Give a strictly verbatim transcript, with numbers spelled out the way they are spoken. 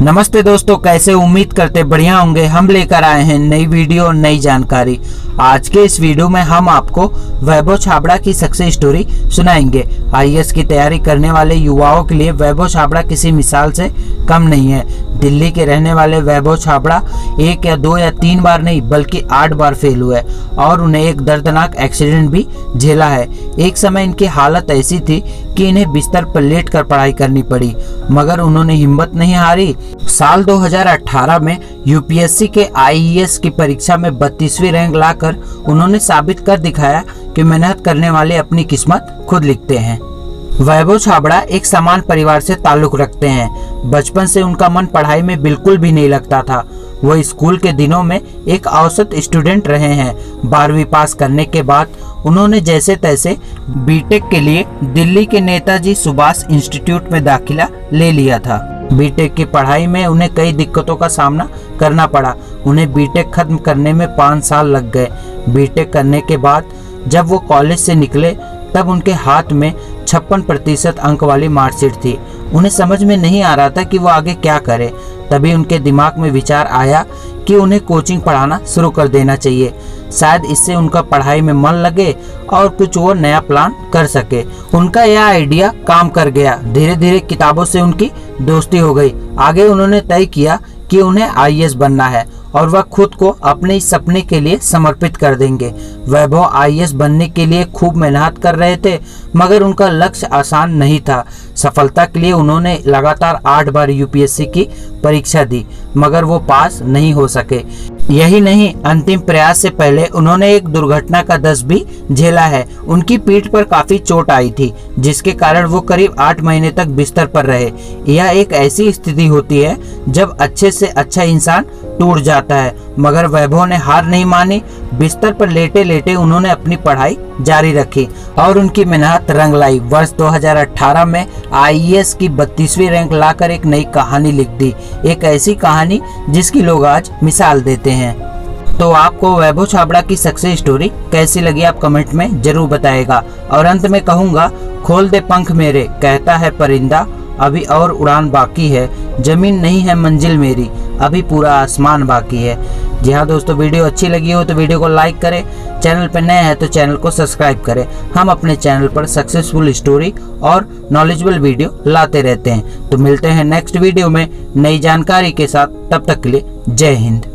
नमस्ते दोस्तों, कैसे उम्मीद करते बढ़िया होंगे। हम लेकर आए हैं नई वीडियो और नई जानकारी। आज के इस वीडियो में हम आपको वैभव छाबड़ा की सक्सेस स्टोरी सुनाएंगे। आई ए एस की तैयारी करने वाले युवाओं के लिए वैभव छाबड़ा किसी मिसाल से कम नहीं है। दिल्ली के रहने वाले वैभव छाबड़ा एक या दो या तीन बार नहीं बल्कि आठ बार फेल हुए और उन्हें एक दर्दनाक एक्सीडेंट भी झेला है। एक समय इनकी हालत ऐसी थी कि इन्हें बिस्तर पर लेट कर पढ़ाई करनी पड़ी, मगर उन्होंने हिम्मत नहीं हारी। साल दो हज़ार अठारह में यू पी एस सी के आई ए एस की परीक्षा में बत्तीसवीं रैंक लाकर उन्होंने साबित कर दिखाया कि मेहनत करने वाले अपनी किस्मत खुद लिखते हैं। वैभव छाबड़ा एक समान परिवार से ताल्लुक रखते हैं। बचपन से उनका मन पढ़ाई में बिल्कुल भी नहीं लगता था। वो स्कूल के दिनों में एक औसत स्टूडेंट रहे हैं। बारहवीं पास करने के बाद उन्होंने जैसे तैसे बी टेक के लिए दिल्ली के नेताजी सुभाष इंस्टीट्यूट में दाखिला ले लिया था। बी टेक की पढ़ाई में उन्हें कई दिक्कतों का सामना करना पड़ा। उन्हें बी टेक खत्म करने में पाँच साल लग गए। बी टेक करने के बाद जब वो कॉलेज से निकले तब उनके हाथ में छप्पन प्रतिशत अंक वाली मार्कशीट थी। उन्हें समझ में नहीं आ रहा था कि वो आगे क्या करे। तभी उनके दिमाग में विचार आया कि उन्हें कोचिंग पढ़ाना शुरू कर देना चाहिए। शायद इससे उनका पढ़ाई में मन लगे और कुछ वो नया प्लान कर सके। उनका यह आइडिया काम कर गया। धीरे धीरे किताबों से उनकी दोस्ती हो गई। आगे उन्होंने तय किया कि उन्हें आई ए एस बनना है और वह खुद को अपने इस सपने के लिए समर्पित कर देंगे। वैभव आई ए एस बनने के लिए खूब मेहनत कर रहे थे, मगर उनका लक्ष्य आसान नहीं था। सफलता के लिए उन्होंने लगातार आठ बार यू पी एस सी की परीक्षा दी, मगर वो पास नहीं हो सके। यही नहीं, अंतिम प्रयास से पहले उन्होंने एक दुर्घटना का दर्द भी झेला है। उनकी पीठ पर काफी चोट आई थी, जिसके कारण वो करीब आठ महीने तक बिस्तर पर रहे। यह एक ऐसी स्थिति होती है जब अच्छे से अच्छा इंसान टूट जाता है, मगर वैभव ने हार नहीं मानी। बिस्तर पर लेटे लेटे उन्होंने अपनी पढ़ाई जारी रखी और उनकी मेहनत रंग लाई। वर्ष दो हज़ार अठारह में आई ए एस की बत्तीसवीं रैंक लाकर एक नई कहानी लिख दी। एक ऐसी कहानी जिसकी लोग आज मिसाल देते हैं। तो आपको वैभव छाबड़ा की सक्सेस स्टोरी कैसी लगी, आप कमेंट में जरूर बताएगा। और अंत में कहूँगा, खोल दे पंख मेरे, कहता है परिंदा, अभी और उड़ान बाकी है। जमीन नहीं है मंजिल मेरी, अभी पूरा आसमान बाकी है। जी हाँ दोस्तों, वीडियो अच्छी लगी हो तो वीडियो को लाइक करें। चैनल पर नए हैं तो चैनल को सब्सक्राइब करें। हम अपने चैनल पर सक्सेसफुल स्टोरी और नॉलेजेबल वीडियो लाते रहते हैं। तो मिलते हैं नेक्स्ट वीडियो में नई जानकारी के साथ। तब तक के लिए जय हिंद।